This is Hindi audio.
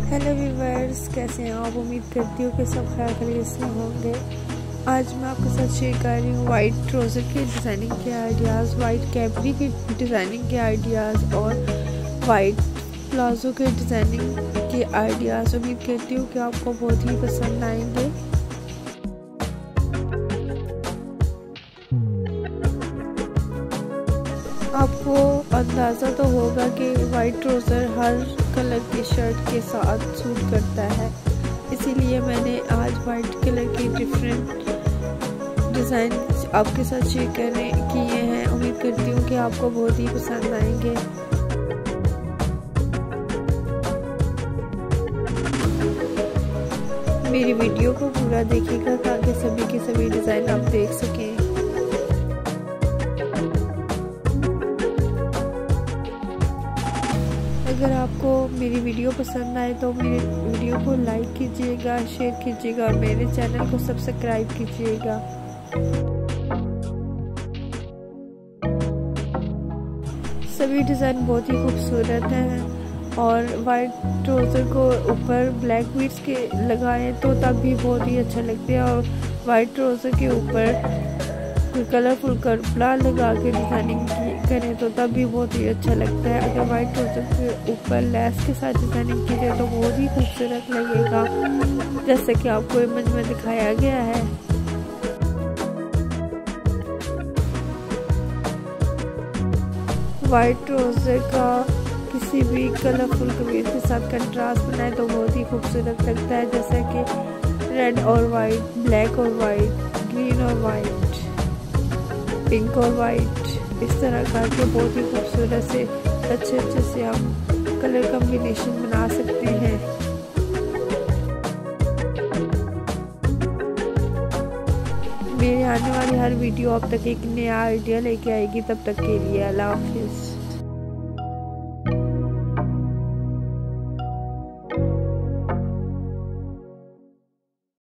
हेलो व्यूअर्स, कैसे हैं आप। उम्मीद करती हूँ कि सब खैरियत से होंगे। आज मैं आपके साथ शेयर कर रही हूँ वाइट ट्राउज़र के डिज़ाइनिंग के आइडियाज़, वाइट कैपरी की डिज़ाइनिंग के आइडियाज़ और वाइट प्लाज़ो के डिज़ाइनिंग के आइडियाज़। उम्मीद करती हूँ कि आपको बहुत ही पसंद आएंगे। आपको अंदाज़ा तो होगा कि वाइट ट्राउज़र हर कलर की शर्ट के साथ सूट करता है, इसीलिए मैंने आज वाइट कलर की डिफरेंट डिज़ाइन आपके साथ शेयर किए हैं। उम्मीद करती हूँ कि आपको बहुत ही पसंद आएंगे। मेरी वीडियो को पूरा देखिएगा ताकि सभी के सभी डिज़ाइन आप देख सकें। अगर आपको मेरी वीडियो पसंद आए तो मेरे वीडियो को लाइक कीजिएगा, शेयर कीजिएगा और मेरे चैनल को सब्सक्राइब कीजिएगा। सभी डिज़ाइन बहुत ही खूबसूरत हैं और वाइट ट्राउज़र को ऊपर ब्लैक बीड्स के लगाएं तो तब भी बहुत ही अच्छा लगता है, और वाइट ट्राउज़र के ऊपर कोई कलरफुल कपड़ा लगा के डिज़ाइनिंग करें तो तब भी बहुत ही अच्छा लगता है। अगर वाइट ट्राउज़र के ऊपर लेस के साथ डिज़ाइनिंग की जाए तो बहुत ही खूबसूरत लगेगा, जैसे कि आपको इमेज में दिखाया गया है। वाइट ट्राउज़र का किसी भी कलरफुल कमीज के साथ कंट्रास्ट बनाए तो बहुत ही खूबसूरत लगता है, जैसे कि रेड और वाइट, ब्लैक और वाइट, ग्रीन और वाइट, पिंक और वाइट, इस तरह करके बहुत ही खूबसूरत से अच्छे से हम कलर कॉम्बिनेशन बना सकते हैं। मेरे आने वाली हर वीडियो अब तक एक नया आइडिया लेके आएगी। तब तक के लिए अल्लाह हाफिज़।